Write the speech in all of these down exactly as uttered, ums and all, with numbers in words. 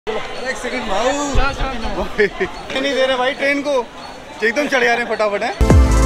एक सेकंड भाऊ नहीं दे रहे भाई ट्रेन को, एकदम चढ़ जा रहे हैं फटाफट है।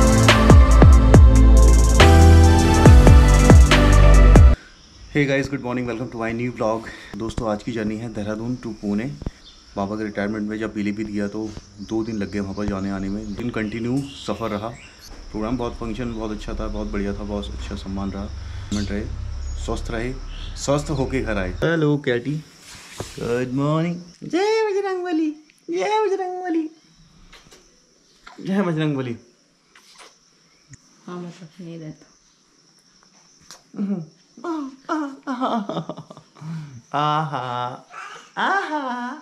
Hey guys, good morning, welcome to my new blog. दोस्तों आज की जर्नी है देहरादून टू पुणे। पापा के रिटायरमेंट में जब पीलीभीत गया तो दो दिन लग गए वहाँ पर जाने आने में। दिन कंटिन्यू सफ़र रहा। प्रोग्राम बहुत, फंक्शन बहुत अच्छा था, बहुत बढ़िया था, बहुत अच्छा सम्मान रहा। मिनट रहे, स्वस्थ रहे, स्वस्थ होके घर आए। Hello Katie, good morning. जय बजरंगबली, जय बजरंगबली, जय बजरंगबली। हाँ मतलब नहीं रहता। आहा आहा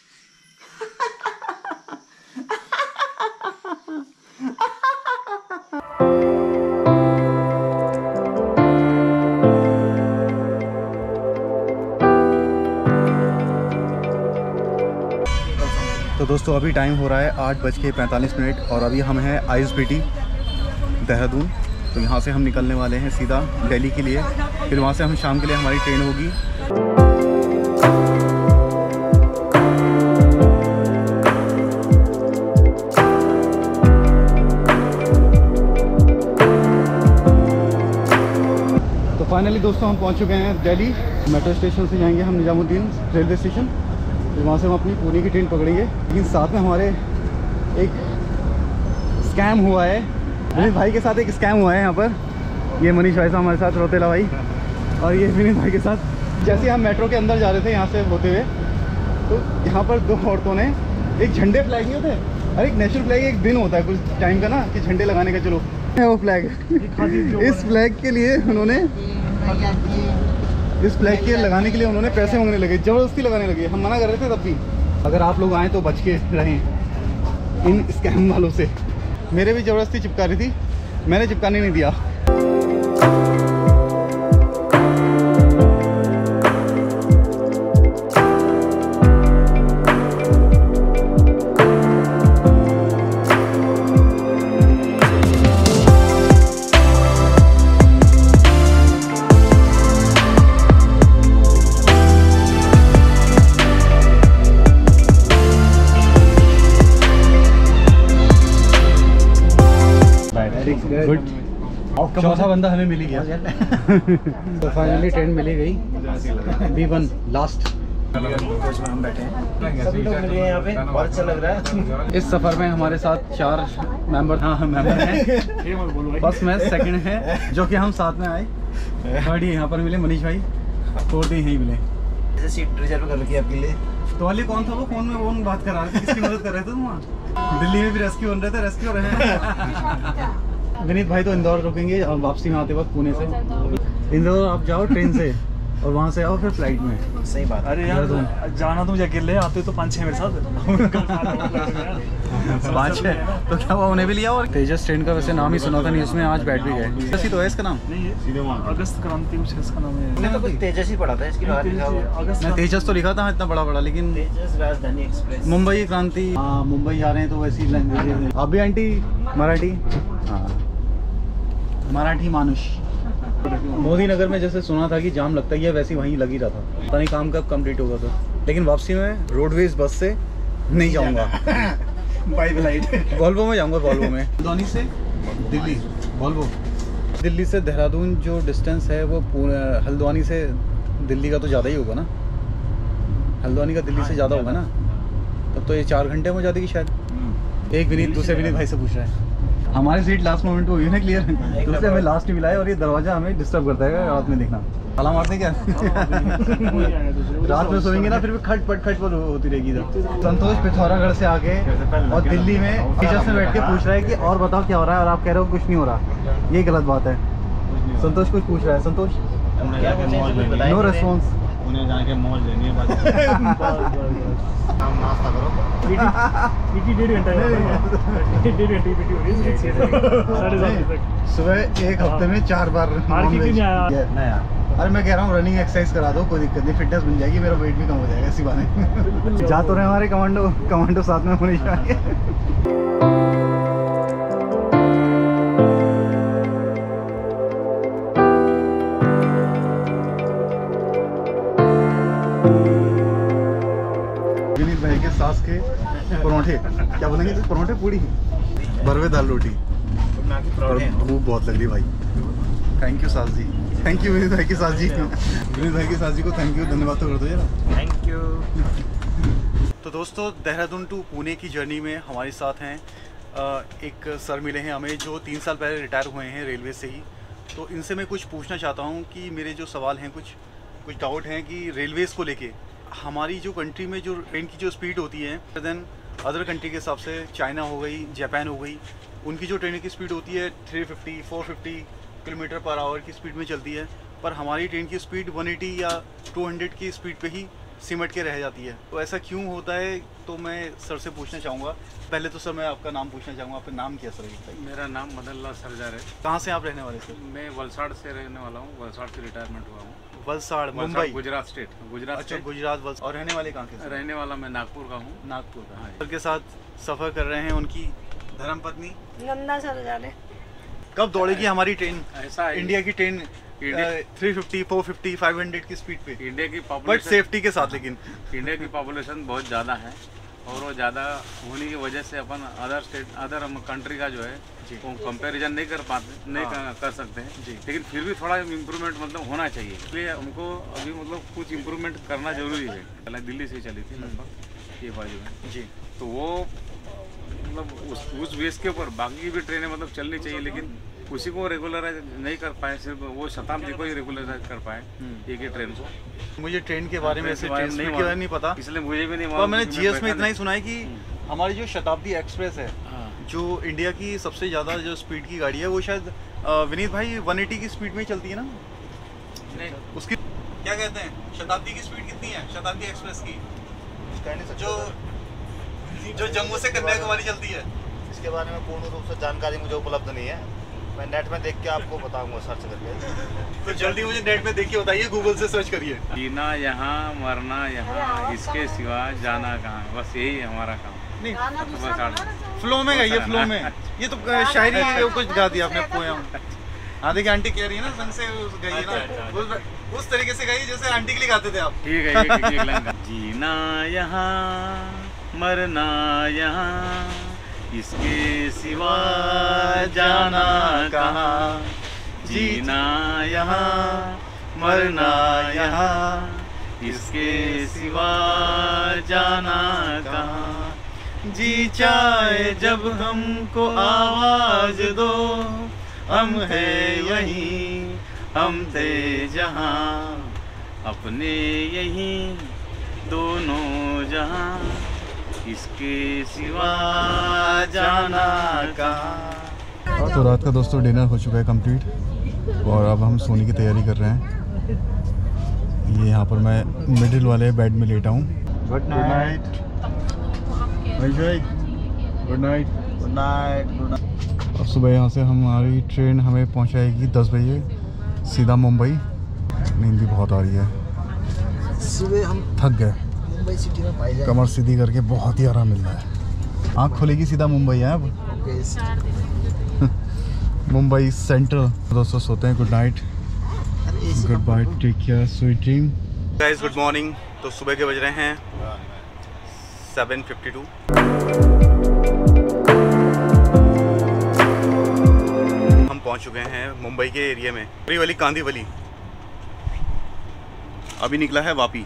तो दोस्तों अभी टाइम हो रहा है आठ बज के पैंतालीस मिनट और अभी हम हैं आईएसबीटी देहरादून। तो यहाँ से हम निकलने वाले हैं सीधा दिल्ली के लिए, फिर वहाँ से हम शाम के लिए हमारी ट्रेन होगी। तो फाइनली दोस्तों हम पहुँच चुके हैं दिल्ली। मेट्रो स्टेशन से जाएंगे हम निजामुद्दीन रेलवे स्टेशन, फिर वहाँ से हम अपनी पुणे की ट्रेन पकड़ेंगे। लेकिन साथ में हमारे एक स्कैम हुआ है, विनीत भाई के साथ एक स्कैम हुआ है यहाँ पर। ये मनीष भाई साहब हमारे साथ, रोतेला भाई, और ये विनीत भाई के साथ। जैसे हम मेट्रो के अंदर जा रहे थे यहाँ से होते हुए, तो यहाँ पर दो औरतों ने एक झंडे फ्लैग नहीं होते, अरे एक नेशनल फ्लैग एक दिन होता है कुछ टाइम का ना कि झंडे लगाने का, चलो है वो फ्लैग। इस फ्लैग के लिए उन्होंने इस फ्लैग के लगाने के लिए उन्होंने पैसे मांगने लगे, ज़बरदस्ती लगाने लगे। हम मना कर रहे थे तब भी। अगर आप लोग आएँ तो बच के रहें इन स्कैम वालों से। मेरे भी ज़बरदस्ती चिपका रही थी, मैंने चिपकाने नहीं दिया। गुड, चौथा बंदा हमें मिल ही गया। तो फाइनली ट्रेन मिली गई, बी वन लास्ट। हम बैठे हैं, सभी लोग मिले हैं यहाँ पे, बहुत अच्छा लग रहा है। इस सफर में हमारे साथ चार मेंबर हाँ मेंबर हैं। बस मैं सेकंड है जो कि हम साथ में आए। थर्ड ही यहाँ पर मिले मनीष भाई, फोर्थ ही यहीं मिले। जैसे सीट रिजर्व कर रखी है आपके लिए। तो वाली कौन था वो फोन में वो बात कर रहा था, किसकी मदद कर रहे थे तुम वहाँ? दिल्ली में भी रेस्क्यू बन रहे थे, रेस्क्यू रहे हैं। विनीत भाई तो इंदौर रुकेंगे और वापसी में आते वक्त पुणे से। इंदौर आप जाओ ट्रेन से और वहाँ से आओ फिर फ्लाइट में। सही बात। अरे यार जाना तुम अकेले, आते तो पाँच छः मेरे साथ। पाँच छः तो क्या हुआ, उन्हें भी लिया। और तेजस ट्रेन का वैसे नाम ही सुना था, नहीं उसमें आज बैठ भी गए। ऐसी तो है इसका नाम, अगस्त क्रांति कुछ इसका नाम है। मैंने तो कुछ तेजस ही पढ़ा था इसकी बात। मैं तेजस तो लिखा था इतना बड़ा बड़ा, लेकिन तेजस राजधानी एक्सप्रेस, मुंबई क्रांति। हाँ मुंबई जा रहे हैं तो वैसी लैंग्वेज। आप भी आंटी मराठी? हाँ मराठी मानुष। मोदी नगर में जैसे सुना था कि जाम लगता ही है, वैसे वहीं लग ही रहा था। पता नहीं काम कब कंप्लीट होगा। तो लेकिन वापसी में रोडवेज बस से नहीं जाऊंगा, बाई फ्लाइट वॉल्वो में जाऊंगा। वॉल्वो में हल्द्वानी से दिल्ली, वॉल्वो। दिल्ली से देहरादून जो डिस्टेंस है वो हल्द्वानी से दिल्ली का तो ज़्यादा ही होगा ना। हल्द्वानी का दिल्ली से ज़्यादा होगा ना, तब तो ये चार घंटे में हो जाती शायद। एक विनीत दूसरे विनीत भाई से पूछ रहा है। हमारी सीट लास्ट मोमेंट को हुई ना क्लियर, दूसरे हमें लास्ट में मिला। और ये दरवाजा हमें डिस्टर्ब करता है रात में, देखना ताला मारते क्या। रात में सोएंगे ना फिर भी खट पट खट पट होती रहेगी इधर। संतोष पिथौरागढ़ से आके और दिल्ली में टीचर्स में बैठ के पूछ रहा है कि और बताओ क्या हो रहा है, और आप कह रहे हो कुछ नहीं हो रहा। ये गलत बात है। संतोष कुछ पूछ रहा है। Santosh no response. उन्हें जाके मौज लेनी है। नाश्ता करो। डेढ़ घंटा डेढ़ घंटे की हो रही है। सुबह एक हफ्ते में चार बार नया। अरे मैं कह रहा हूँ रनिंग एक्सरसाइज करा दो, कोई दिक्कत नहीं, फिटनेस बन जाएगी, मेरा वेट भी कम हो जाएगा इसी बहाने। जा तो रहे हमारे कमांडो कमांडो साथ में होने चाहिए। विनीत भाई के सास के परोठे, क्या बोलेंगे तो परोठे पूड़ी भरवे दाल रोटी और भूख बहुत लग रही भाई। थैंक यू सास जी, थैंक यू विनीत भाई की सास जी। विनीत भाई की सास जी को थैंक यू, धन्यवाद तो कर दो यार। Thank you. तो दोस्तों देहरादून टू पुणे की जर्नी में हमारे साथ हैं एक सर मिले हैं हमें जो तीन साल पहले रिटायर हुए हैं रेलवे से ही। तो इनसे मैं कुछ पूछना चाहता हूँ कि मेरे जो सवाल हैं, कुछ कुछ डाउट हैं कि रेलवेज़ को लेके हमारी जो कंट्री में जो ट्रेन की जो स्पीड होती है देन अदर कंट्री के हिसाब से, चाइना हो गई, जापान हो गई, उनकी जो ट्रेन की स्पीड होती है three fifty four fifty kilometer per hour की स्पीड में चलती है, पर हमारी ट्रेन की स्पीड वन एटी या टू हंड्रेड की स्पीड पे ही सिमट के रह जाती है। तो ऐसा क्यों होता है, तो मैं सर से पूछना चाहूँगा। पहले तो सर मैं आपका नाम पूछना चाहूँगा, आपका नाम क्या सर? मेरा नाम मदन लाल सरजार है। कहाँ से आप रहने वाले सर? मैं वलसाड़ से रहने वाला हूँ, वलसाड़ से रिटायरमेंट हुआ हूँ। वलसाड़, मुंबई, गुजरात स्टेट, गुजरात अच्छा स्टेट। गुजरात वलसाड़। और रहने वाले कहाँ के सर? रहने वाला मैं नागपुर का हूँ। नागपुर का। हाँ। सर के साथ सफ़र कर रहे हैं उनकी धर्मपत्नी नंदा सरजारे। कब दौड़ेगी हमारी ट्रेन? ऐसा है। इंडिया की train India three fifty four fifty five hundred की स्पीड पे, इंडिया की बट पॉपुलेशन, सेफ्टी के साथ। लेकिन इंडिया की पॉपुलेशन बहुत ज़्यादा है और वो ज़्यादा होने की वजह से अपन अदर स्टेट, अदर कंट्री का जो है वो कंपैरिजन नहीं कर पाते, नहीं हाँ। कर, कर सकते हैं जी। लेकिन फिर भी थोड़ा इम्प्रूवमेंट मतलब होना चाहिए, इसलिए हमको अभी मतलब कुछ इम्प्रूवमेंट करना जरूरी है। पहले दिल्ली से चली थी लगभग ये बाजू में जी, तो वो मतलब उस उस बेस के ऊपर बाकी की भी ट्रेनें मतलब चलनी चाहिए, लेकिन उसी को रेगुलराइज नहीं कर पाए, सिर्फ वो शताब्दी को ही रेगुलराइज कर पाए एक ही ट्रेन को। मुझे ट्रेन के बारे में ऐसे ट्रेन ट्रेन के बारे स्पीड में के बारे में नहीं पता, इसलिए मुझे भी नहीं पर मालूम मैंने क्योंकि जीएस मैं में बैठा इतना ही सुना है कि हमारी जो शताब्दी एक्सप्रेस है, नहीं। हाँ। जो इंडिया की सबसे ज़्यादा जो स्पीड की गाड़ी है, वो शायद अ, विनीत भाई वन एटी की स्पीड में चलती है ना? नहीं, उसकी क्या कहते हैं, शताब्दी की स्पीड कितनी है शताब्दी एक्सप्रेस की, जो जो जम्मू से कन्याकुमारी चलती है? इसके बारे में पूर्ण रूप से जानकारी मुझे उपलब्ध नहीं है, मैं नेट में देख के आपको बताऊंगा सर्च करके। तो जल्दी मुझे नेट में देख के बताइए, गूगल से सर्च करिए। जीना यहाँ, मरना यहाँ, इसके सिवा जाना कहाँ, बस यही हमारा काम। नहीं, बस आठ- फ्लो में गाइए, फ्लो में। ये तो अ, शायरी वो कुछ गा दिया आपने पोयम। हाँ देखिए, आंटी कह रही है ना ढंग से गाइए ना, उस, उस तरीके से गाइए जैसे आंटी के लिए गाते थे आप। ठीक है, एक- एक- एक लाइन गा। जीना यहाँ, मरना यहाँ, इसके सिवा जाना कहाँ, जीना यहाँ, मरना यहाँ, इसके सिवा जाना कहाँ, जी चाहे जब हमको आवाज दो, हम है यहीं, हम थे जहाँ, अपने यहीं दोनों जहाँ, इसके सिवा जाना कहाँ। तो रात का दोस्तों डिनर हो चुका है कंप्लीट और अब हम सोने की तैयारी कर रहे हैं। ये यहाँ पर मैं मिडिल वाले बेड में लेटा हूँ। Good night, good night, good night, good night. अब सुबह यहाँ से हमारी ट्रेन हमें पहुँचाएगी दस बजे सीधा मुंबई। नींद भी बहुत आ रही है, सुबह हम थक गए, मुंबई सिटी में पाई जाए। कमर सीधी करके बहुत ही आराम मिल रहा है। आँख खुलेगी सीधा मुंबई है अब, मुंबई सेंट्रल। दोस्तों सोते हैं, good night, good bye, take care, sweet dream. Guys good morning. तो सुबह के बज रहे हैं सेवन फिफ्टी टू। हम पहुंच चुके हैं मुंबई के एरिया में, वाली कांदीवली। अभी निकला है वापी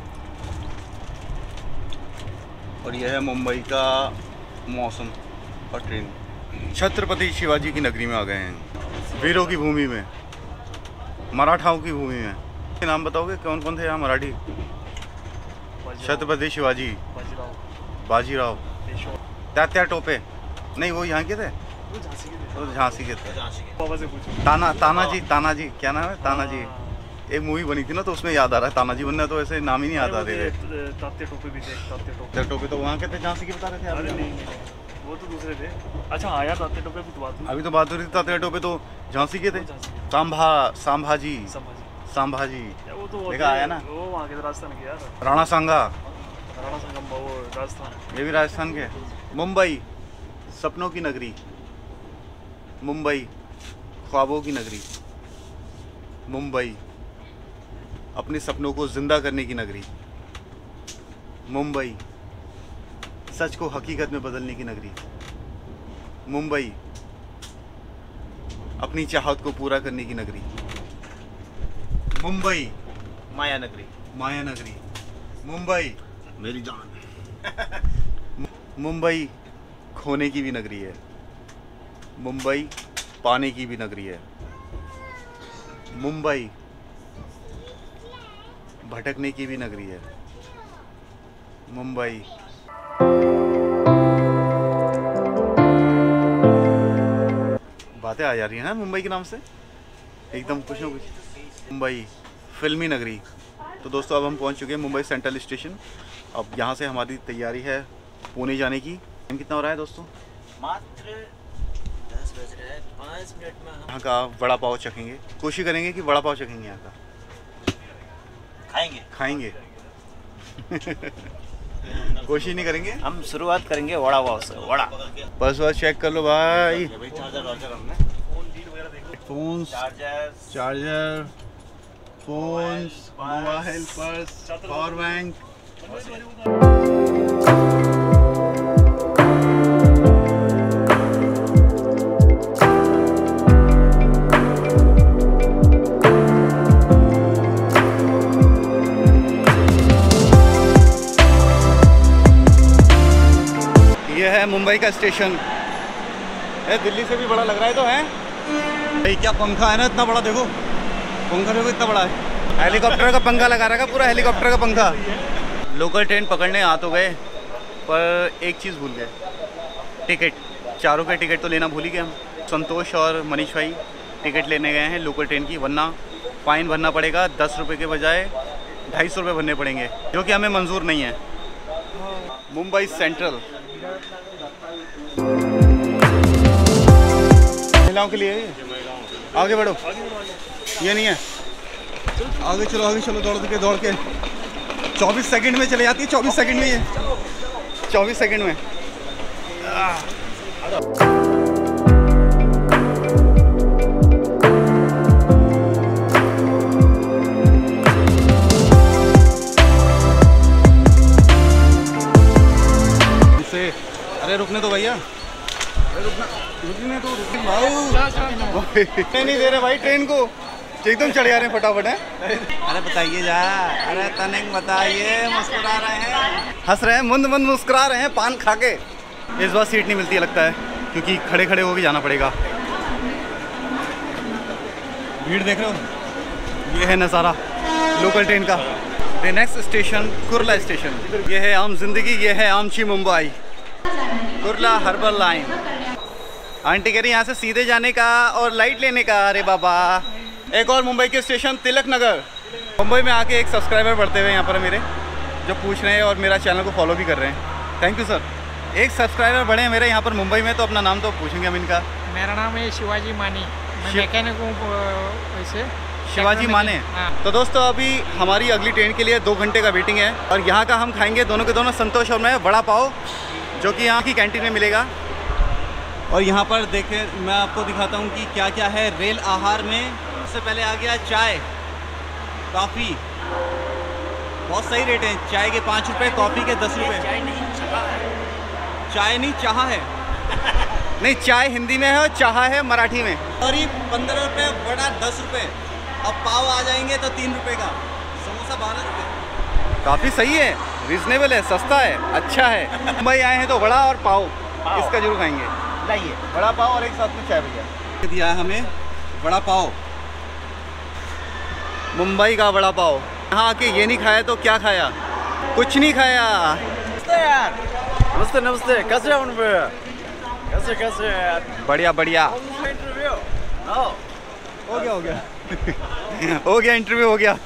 और यह है मुंबई का मौसम और ट्रेन। छत्रपति शिवाजी की नगरी में आ गए हैं, वीरों की भूमि में, मराठाओं की भूमि में। नाम बताओगे कौन कौन थे यहाँ मराठी? छत्रपति शिवाजी, बाजीराव, तात्या टोपे, नहीं वो यहाँ के थे, वो झांसी के थे। ताना तानाजी, तानाजी क्या नाम है, तानाजी। एक मूवी बनी थी ना तो उसमें याद आ रहा है तानाजी, बनना तो ऐसे नाम ही नहीं याद आ रहे थे। तात्या टोपे भी थे, तात्या टोपे। तात्या टोपे तो वहाँ के थे, झांसी के बता रहे थे आप। अरे नहीं, नहीं, वो तो दूसरे थे। अच्छा हाँ यार, तात्या टोपे की तो बात हुई। अभी तो बात हो रही थी, तात्या टोपे तो झांसी के थे। सांभा, सांभाजी, संभाजी, सांभाजी या वो तो देखा आया ना, वो वहाँ के राजस्थान के यार। राणा सांगा, राणा संगम, वो राजस्थान। ये भी राजस्थान के। मुंबई सपनों की नगरी, मुंबई ख्वाबों की नगरी, मुंबई अपने सपनों को जिंदा करने की नगरी, मुंबई सच को हकीकत में बदलने की नगरी। मुंबई, अपनी चाहत को पूरा करने की नगरी। मुंबई, माया नगरी। माया नगरी। मुंबई, मेरी जान। मुंबई खोने की भी नगरी है। मुंबई पाने की भी नगरी है। मुंबई भटकने की भी नगरी है। मुंबई बातें आ जा रही हैं ना मुंबई के नाम से, एकदम कुछ ना कुछ। मुंबई फिल्मी नगरी। तो दोस्तों अब हम पहुंच चुके हैं मुंबई सेंट्रल स्टेशन। अब यहाँ से हमारी तैयारी है पुणे जाने की। टाइम कितना हो रहा है दोस्तों? मात्र दस बज रहे हैं, पाँच मिनट में हम यहाँ का वड़ा पाव चखेंगे। कोशिश करेंगे कि वड़ा पाव चखेंगे यहाँ का, खाएंगे खाएंगे। कोशिश नहीं करेंगे। हम शुरुआत करेंगे वड़ा पाव से। वड़ा बस बस चेक कर लो भाई। चार्जर वार्जर हमने phone, charger charger, phone, mobile, purse, power bank. ये है मुंबई का स्टेशन। ये दिल्ली से भी बड़ा लग रहा है तो है भाई। क्या पंखा है ना, इतना बड़ा देखो, पंखा देखो इतना बड़ा है। हेलीकॉप्टर का पंखा लगा रखा, पूरा हेलीकॉप्टर का पंखा। लोकल ट्रेन पकड़ने आ तो गए, पर एक चीज़ भूल गए, टिकट। चार रुपये टिकट तो लेना भूल ही गए हम। संतोष और मनीष भाई टिकट लेने गए हैं लोकल ट्रेन की, वरना फ़ाइन भरना पड़ेगा। दस रुपये के बजाय ढाई सौ रुपये भरने पड़ेंगे, जो कि हमें मंजूर नहीं है। मुंबई सेंट्रल महिलाओं के लिए है। आगे बढ़ो, ये नहीं है। आगे चलो, आगे चलो, दौड़ के दौड़ के चौबीस सेकंड में चले जाती है। चौबीस सेकंड में, ये चौबीस सेकंड में। इसे अरे रुकने दो भैया, अरे रुकना, रुकने तो रुकने भाई। नहीं दे रहे भाई ट्रेन को, एकदम चढ़े आ रहे हैं फटाफट है। अरे बताइए जा, अरे तनिक बताइए। मुस्कुरा रहे हैं, हंस रहे हैं, मुंद मुंद मुस्कुरा रहे हैं पान खा के। इस बार सीट नहीं मिलती है लगता है, क्योंकि खड़े खड़े होके जाना पड़ेगा। भीड़ देख रहे हो, ये है नज़ारा लोकल ट्रेन का। The next station Kurla station. ये है आम जिंदगी, ये है आमची Mumbai. Kurla harbour line. Aunty कह रही यहाँ से सीधे जाने का और लाइट लेने का। अरे बाबा, एक और मुंबई के स्टेशन तिलक नगर। मुंबई में आके एक सब्सक्राइबर बढ़ते हुए यहाँ पर मेरे, जो पूछ रहे हैं और मेरा चैनल को फॉलो भी कर रहे हैं। Thank you sir. एक सब्सक्राइबर बढ़े हैं मेरे यहाँ पर मुंबई में, तो अपना नाम तो पूछेंगे हम इनका। मेरा नाम है शिवाजी मानी, मैं मैकेनिक हूँ वैसे। शिवाजी माने। हाँ। तो दोस्तों अभी हमारी अगली ट्रेन के लिए दो घंटे का वेटिंग है, और यहाँ का हम खाएंगे दोनों के दोनों, संतोष और मैं, वड़ा पाव, जो कि यहाँ की कैंटीन में मिलेगा। और यहाँ पर देखें, मैं आपको दिखाता हूँ कि क्या क्या है रेल आहार में। सबसे पहले आ गया चाय, कॉफ़ी, बहुत सही रेट है। चाय के पाँच रुपये, कॉफ़ी के दस रुपये। चाय नहीं चाह है। चाय नहीं चाह है। नहीं, चाय हिंदी में है और चाह है मराठी में। करीब पंद्रह रुपये, वड़ा दस रुपये। अब पाव आ जाएंगे तो तीन रुपये का, समोसा बारह रुपये। काफ़ी सही है, रिजनेबल है, सस्ता है, अच्छा है। मुंबई आए हैं तो वड़ा और पाव, पाव। इसका जरूर खाएंगे। लाइए वड़ा पाव और एक साथ में चाय भैया। दिया है हमें वड़ा पाव, मुंबई का वड़ा पाव। यहाँ आके ये नहीं खाया तो क्या खाया? कुछ नहीं खाया। यार, नमस्ते नमस्ते, कैसे हो? कैसे कैसे यार? बढ़िया बढ़िया। इंटरव्यू हो गया हो गया हो गया इंटरव्यू हो गया।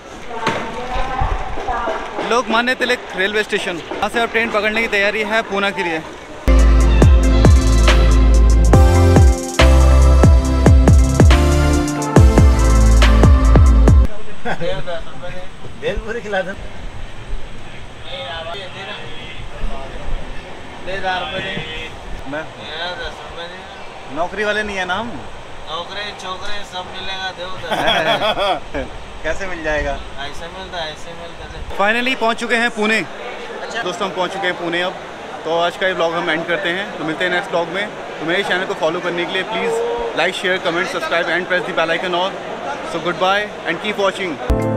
लोकमान्य तिलक रेलवे स्टेशन, यहाँ से अब ट्रेन पकड़ने की तैयारी है पूना के लिए। भेलपुरी खिला दो। मैं नौकरी वाले नहीं है ना हम। नौकरी छोकरे सब मिलेगा, दे कैसे मिल जाएगा? ऐसे मिलता है, ऐसे मिलता है। फाइनली पहुंच चुके हैं पुणे। अच्छा दोस्तों, हम पहुंच चुके हैं पुणे अब, तो आज का ये ब्लॉग हम एंड करते हैं, तो मिलते हैं नेक्स्ट ब्लॉग में। तो मेरे चैनल को फॉलो करने के लिए please like share comment subscribe and press the bell icon और so good bye and keep watching.